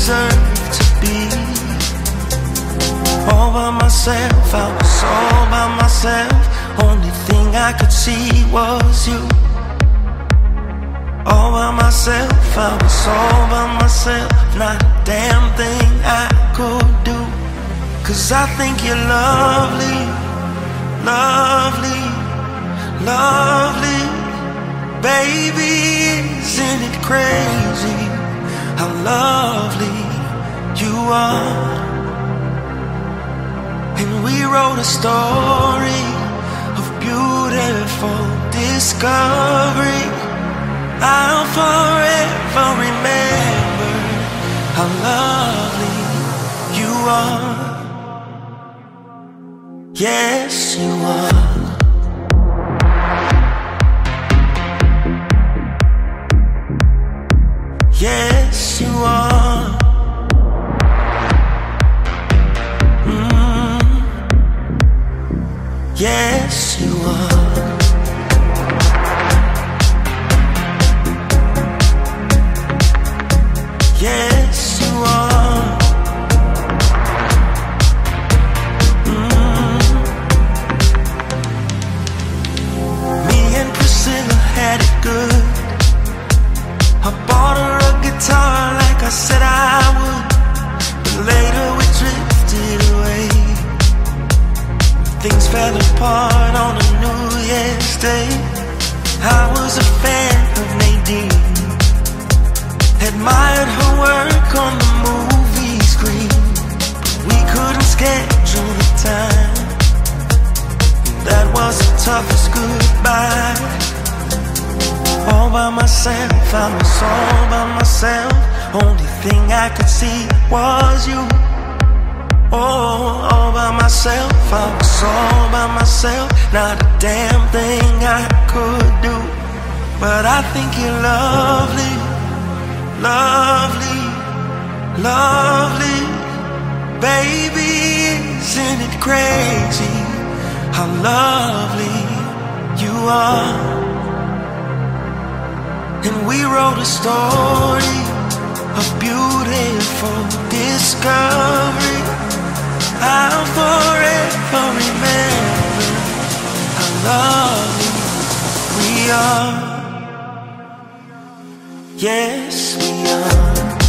deserve to be. All by myself, I was all by myself. Only thing I could see was you. All by myself, I was all by myself. Not a damn thing I could do. 'Cause I think you're lovely, lovely, lovely. Baby, isn't it crazy how lovely you are? And we wrote a story of beautiful discovery. I'll forever remember how lovely you are. Yes, you are. Yes, you are. Yes, you are. Yes, you are. Me and Priscilla had it good. I bought her a guitar like I said I would. But later we drifted away. Things fell apart on a New Year's Day. I was a fan of Nadine, admired her work on the movie screen, but we couldn't schedule the time. That was the toughest goodbye. All by myself, I was all by myself. Only thing I could see was you. Oh, all by myself, I was all by myself. Not a damn thing I could do. But I think you're lovely, lovely, lovely. Baby, isn't it crazy how lovely you are? And we wrote a story of beautiful discovery. I'll forever remember how lovely we are. Yes, we are.